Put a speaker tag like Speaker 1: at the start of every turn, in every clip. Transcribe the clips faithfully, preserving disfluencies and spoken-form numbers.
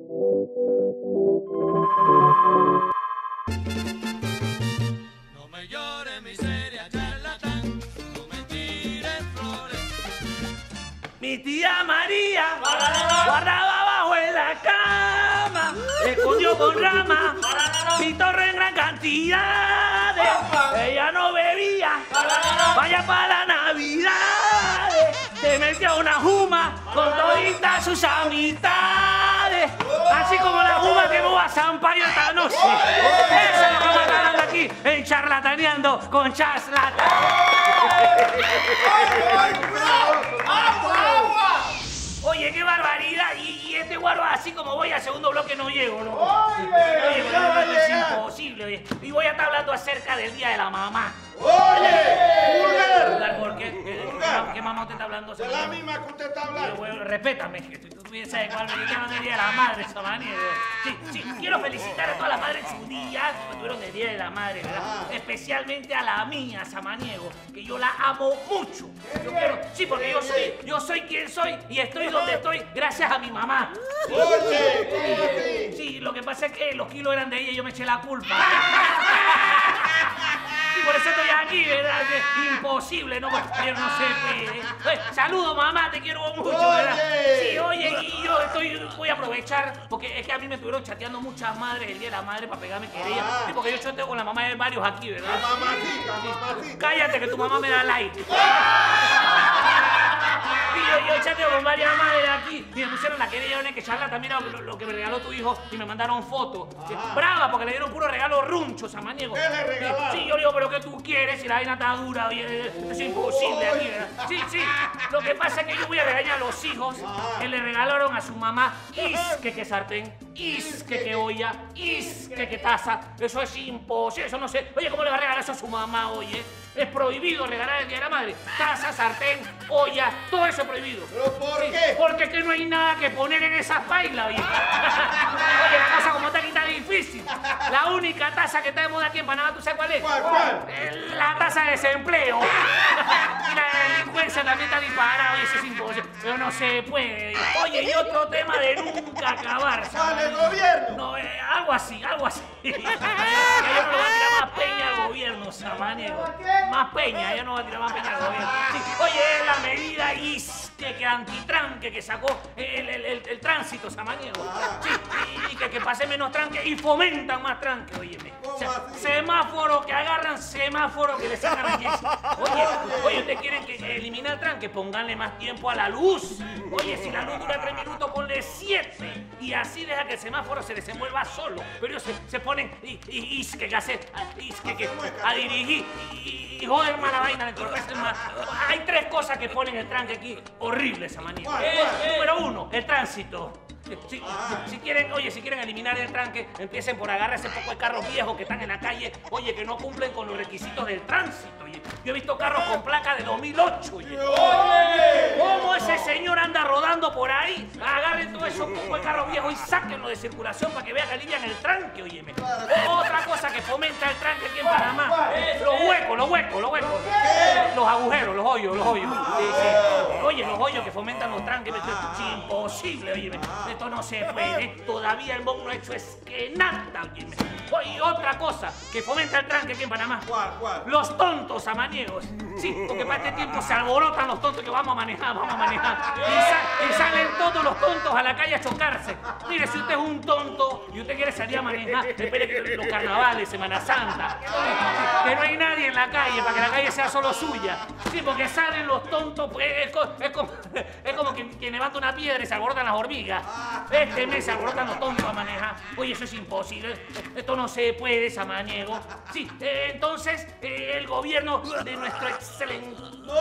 Speaker 1: No me llores, miseria, charlatán, no me tires flores.
Speaker 2: Mi tía María guardaba bajo en la cama, escondió con rama mi torre en gran cantidad. Ella no bebía, vaya para la Navidad. Se metió una juma con toditas sus amistades, así como la juma que no va a Sampaio esta noche. Eso es lo que vamos a estar hablando aquí en Charlataneando con Charlatan. Oye, qué barbaridad. Y, y este guaro, así como voy al segundo bloque, no llego, ¿no?
Speaker 3: Oye,
Speaker 2: Oye,
Speaker 3: oye,
Speaker 2: pero
Speaker 3: oye.
Speaker 2: es imposible, oye. Y voy a estar hablando acerca del Día de la Mamá.
Speaker 3: ¡Oye! ¡Vulgar!
Speaker 2: ¿Por qué? ¿Qué,
Speaker 3: Vulgar.
Speaker 2: ¿Qué mamá usted está hablando?
Speaker 3: De la misma que usted está hablando.
Speaker 2: Bueno, respétame, que tú, tú bien sabes cuál me llaman el Día de la Madre, Samaniego. Sí, sí, quiero felicitar a todas las madres en su día, que tuvieron el Día de la Madre, ¿verdad?
Speaker 3: Ah.
Speaker 2: Especialmente a la mía, Samaniego, que yo la amo mucho. Yo quiero, sí, porque yo soy, yo soy quien soy y estoy donde estoy gracias a mi mamá.
Speaker 3: Oye, ¿cómo así?
Speaker 2: Sí, lo que pasa es que los kilos eran de ella y yo me eché la culpa. Y por eso estoy aquí, ¿verdad? Que imposible, ¿no? Pero no se puede. Eh, saludo, mamá, te quiero mucho, ¿verdad?
Speaker 3: Oye.
Speaker 2: Sí, oye, y yo estoy, voy a aprovechar, porque es que a mí me estuvieron chateando muchas madres el Día de la Madre para pegarme querella.
Speaker 3: Ah.
Speaker 2: Sí, porque yo chateo con la mamá de varios aquí, ¿verdad?
Speaker 3: La mamacita, mamacita.
Speaker 2: Cállate que tu mamá me da like. Y yo, yo chateo con varias madres aquí y me pusieron la querella que charla, mira lo, lo que me regaló tu hijo y me mandaron fotos. Sí, brava, porque le dieron puro regalo runcho, Samaniego.
Speaker 3: ¿Qué le regalaron?
Speaker 2: Sí, yo le digo, pero ¿qué tú quieres si la vaina está dura? Oye, es imposible aquí, ¿verdad? Sí, sí. Lo que pasa es que yo voy a regañar a los hijos que le regalaron a su mamá isque que sartén, isque que olla, isque que taza. Eso es imposible, eso no sé. Oye, ¿cómo le va a regalar eso a su mamá, oye? Es prohibido regalar el Día de la Madre. Taza, sartén, olla, todo eso es prohibido.
Speaker 3: ¿Pero por
Speaker 2: Sí,
Speaker 3: qué?
Speaker 2: porque que no hay nada que poner en esas bailas, oye. Oye, la cosa como está aquí está difícil. La única taza que está de moda aquí en Panamá, ¿tú sabes cuál es?
Speaker 3: ¿Cuál, cuál?
Speaker 2: Eh, La tasa de desempleo. Y la delincuencia también está disparada, oye, eso es imposible. Pero no se puede. Oye, y otro tema de nunca acabar.
Speaker 3: ¿Cuál, el gobierno?
Speaker 2: No, eh, algo así, algo así. Que yo no le voy a tirar más peña al gobierno, Samaniego. Más peña, yo no voy a tirar más peña al gobierno. Sí, oye, es la medida isque que antitranque que sacó el, el, el, el tránsito, Samaniego. Sí, y, y que, que pase menos tranque y fomentan más tranque, óyeme. O sea,
Speaker 3: ¿Cómo así?
Speaker 2: semáforo que agarran, semáforo que le sacan a Oye, oye, ¿ustedes quieren que eliminar el tranque? Pónganle más tiempo a la luz. Oye, si la luz dura tres minutos, ponle siete. Y así deja que el semáforo se desenvuelva solo. Pero ellos se, se ponen y, y, y que, que hace, y, que, que, a dirigir y, y joder más la vaina, le entorpecen más. Hay tres cosas que ponen el tranque aquí horribles, esa manía.
Speaker 3: ¿Cuál,
Speaker 2: Eh,
Speaker 3: cuál?
Speaker 2: Número uno, el tránsito. Si, si- si quieren, oye, si quieren eliminar el tranque, empiecen por agarrar ese poco de carros viejos que están en la calle, oye, que no cumplen con los requisitos del tránsito, oye. Yo he visto carros con placa de dos mil ocho, oye.
Speaker 3: ¡Oye!
Speaker 2: ¿Cómo ese señor anda rodando por ahí? Agarren todos esos pocos de carros viejos y sáquenlo de circulación para que vean que alivian el tranque, óyeme. Otra cosa que fomenta el tranque aquí en Panamá, los huecos, los huecos, los huecos. Los agujeros, los hoyos, los hoyos. Sí, sí. Oye, los hoyos que fomentan los tranques, esto es imposible, óyeme. Esto no se puede. Todavía el M O N no ha hecho es que nada, óyeme. Oye, otra cosa que fomenta el tranque aquí en Panamá.
Speaker 3: ¿Cuál, cuál?
Speaker 2: Los tontos amaniegos. Sí, porque para este tiempo se alborotan los tontos que vamos a manejar, vamos a manejar. Y, sa- y salen todos los tontos a la calle a chocarse. Mire, si usted es un tonto y usted quiere salir a manejar, espere que los carnavales, Semana Santa, que no hay nadie en la calle para que la calle sea solo suya. Sí, porque salen los tontos, pues es, co- es como, es como quien, quien levanta una piedra y se alborotan las hormigas. Este mes se alborotan los tontos a manejar. Oye, eso es imposible. Esto no se puede, Samaniego. Sí, eh, entonces eh, el gobierno de nuestro excelente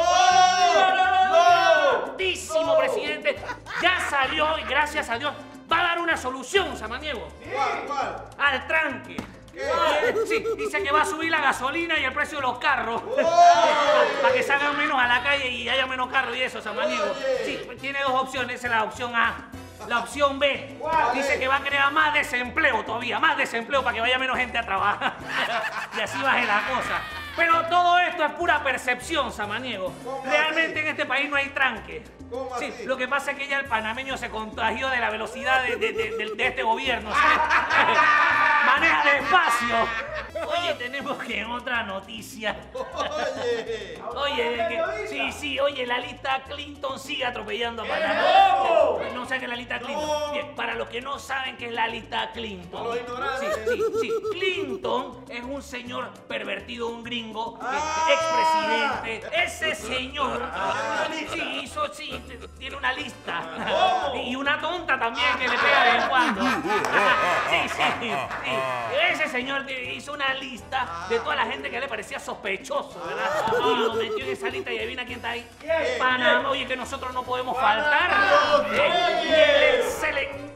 Speaker 2: Altísimo presidente ya salió y gracias a Dios va a dar una solución, Samaniego,
Speaker 3: ¿Cuál, cuál?
Speaker 2: al tranque.
Speaker 3: ¿Qué?
Speaker 2: Sí, dice que va a subir la gasolina y el precio de los carros para que salgan menos a la calle y haya menos carros y eso, Samaniego. Sí, tiene dos opciones, esa es la opción A. La opción B dice que va a crear más desempleo todavía, más desempleo para que vaya menos gente a trabajar y así baje la cosa. Pero todo esto es pura percepción, samaniego.
Speaker 3: ¿Cómo
Speaker 2: Realmente
Speaker 3: así?
Speaker 2: en este país no hay tranque.
Speaker 3: ¿Cómo
Speaker 2: Sí,
Speaker 3: así?
Speaker 2: lo que pasa es que ya el panameño se contagió de la velocidad de, de- de- de- de este gobierno. ¿sí? Maneja despacio. Oye, tenemos que en otra noticia.
Speaker 3: Oye.
Speaker 2: Oye, de que, sí, sí, oye, la lista Clinton sigue atropellando a Panamá.
Speaker 3: ¿Cómo?
Speaker 2: No sé qué es la lista Clinton.
Speaker 3: No.
Speaker 2: Bien, para los que no saben qué es la lista Clinton.
Speaker 3: Los ignorantes.
Speaker 2: Sí, sí, sí. Clinton es un señor pervertido, un gringo, que-
Speaker 3: Ah.
Speaker 2: expresidente. Ese señor,
Speaker 3: Ah,
Speaker 2: sí, hizo, sí, t- tiene una lista. Y una tonta también que le pega de vez en cuando. Sí, sí, sí. Ese señor hizo una lista de toda la gente que le parecía sospechoso, ¿verdad? Y lo metió en esa lista y adivina quién está ahí. Panamá, oye, que nosotros no podemos faltar. Eh, y el excelente.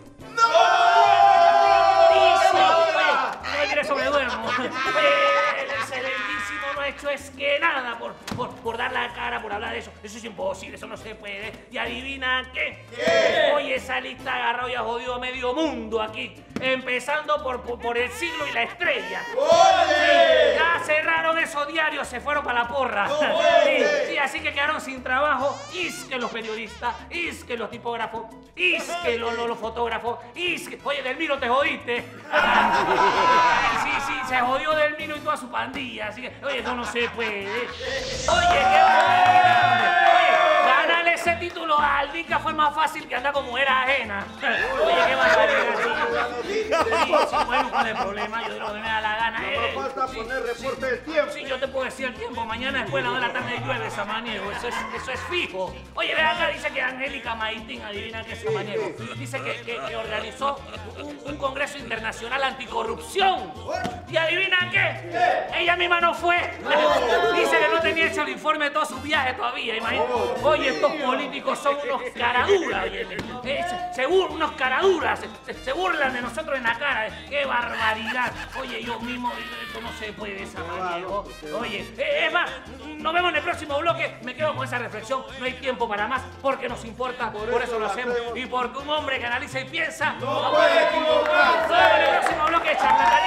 Speaker 2: No, mire, sobreduermo. El excelentísimo no ha hecho es que nada por, por, por dar la cara, por hablar de eso. Eso es imposible, eso no se puede. ¿Y adivina qué?
Speaker 3: ¿Qué?
Speaker 2: Oye, esa lista agarró y ha jodido a medio mundo aquí. Empezando por, por, por el siglo y la estrella.
Speaker 3: Oye.
Speaker 2: Ya cerraron esos diarios, se fueron para la porra.
Speaker 3: No
Speaker 2: Sí,
Speaker 3: puede.
Speaker 2: sí, así que quedaron sin trabajo. Is que los periodistas, is que los tipógrafos, is que los, los, los fotógrafos, is que... Oye, Delmiro, te jodiste. Sí, sí, se jodió Delmiro y toda su pandilla. Así que, oye, eso no se puede. Oye, qué barbaridad. Oye, ganarle ese título a Aldica fue más fácil que andar con mujer ajena. Oye, qué barbaridad. Sí, sí, bueno, ¿cuál es el problema? Yo digo lo que me da la gana.
Speaker 3: No
Speaker 2: Eh,
Speaker 3: me falta
Speaker 2: sí,
Speaker 3: poner
Speaker 2: sí.
Speaker 3: reporte del tiempo.
Speaker 2: Sí, yo te puedo decir el tiempo. Mañana después de la hora de la tarde llueve, samaniego. Eso es, eso es fijo. Oye, ve acá, dice que Angélica Maitín, adivina qué es samaniego. Dice que, que, que organizó un, un congreso internacional anticorrupción. ¿Y adivina qué? Ella misma no fue. Dice que no tenía hecho el informe de todos sus viajes todavía, imagínate. Oye, estos políticos son unos caraduras, oye. Eh, se, se bur- unos caraduras. Se, se- se burlan de nosotros en la cara. ¡Qué barbaridad! Oye, yo mismo, esto no se puede, samaniego. Oye, eh, es más, nos vemos en el próximo bloque. Me quedo con esa reflexión. No hay tiempo para más porque nos importa, por,
Speaker 3: Por
Speaker 2: eso,
Speaker 3: eso
Speaker 2: lo
Speaker 3: lo
Speaker 2: hacemos.
Speaker 3: hacemos.
Speaker 2: Y porque un hombre que analiza y piensa
Speaker 3: No puede equivocarse.
Speaker 2: Nos vemos en el próximo bloque de charlatanería.